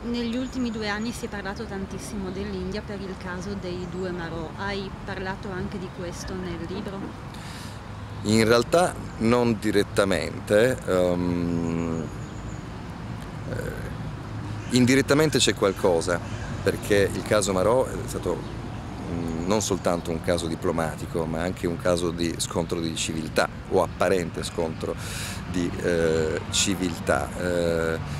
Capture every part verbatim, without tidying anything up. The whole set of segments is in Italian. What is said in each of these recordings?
Negli ultimi due anni si è parlato tantissimo dell'India per il caso dei due Marò. Hai parlato anche di questo nel libro? In realtà non direttamente, um, eh, indirettamente c'è qualcosa, perché il caso Marò è stato mm, non soltanto un caso diplomatico, ma anche un caso di scontro di civiltà, o apparente scontro di eh, civiltà. Eh,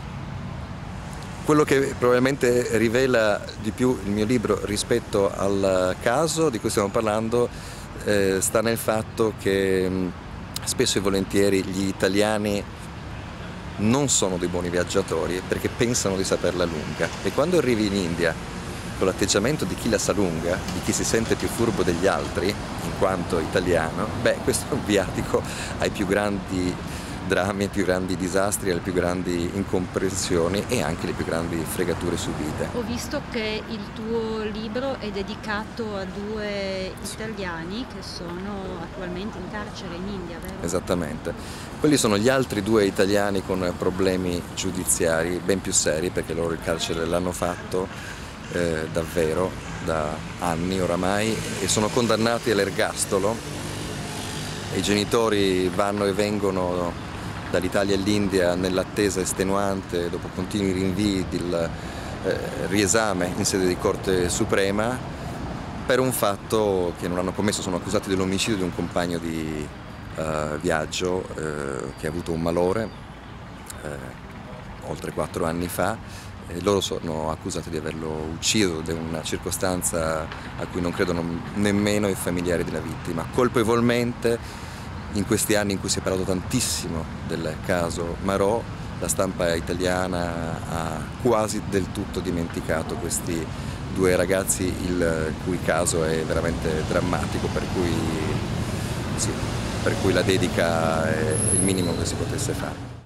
Quello che probabilmente rivela di più il mio libro rispetto al caso di cui stiamo parlando eh, sta nel fatto che mh, spesso e volentieri gli italiani non sono dei buoni viaggiatori perché pensano di saperla lunga, e quando arrivi in India con l'atteggiamento di chi la sa lunga, di chi si sente più furbo degli altri in quanto italiano, beh, questo è un viatico ai più grandi drammi, ai più grandi disastri, alle più grandi incomprensioni e anche le più grandi fregature subite. Ho visto che il tuo libro è dedicato a due italiani che sono attualmente in carcere in India, vero? Esattamente. Quelli sono gli altri due italiani con problemi giudiziari ben più seri, perché loro il carcere l'hanno fatto eh, davvero da anni oramai e sono condannati all'ergastolo. I genitori vanno e vengono dall'Italia all'India nell'attesa estenuante, dopo continui rinvii, del eh, riesame in sede di Corte Suprema per un fatto che non hanno commesso. Sono accusati dell'omicidio di un compagno di eh, viaggio eh, che ha avuto un malore eh, oltre quattro anni fa. E loro sono accusati di averlo ucciso, ed è una circostanza a cui non credono nemmeno i familiari della vittima. Colpevolmente, in questi anni in cui si è parlato tantissimo del caso Marò, la stampa italiana ha quasi del tutto dimenticato questi due ragazzi, il cui caso è veramente drammatico, per cui, sì, per cui la dedica è il minimo che si potesse fare.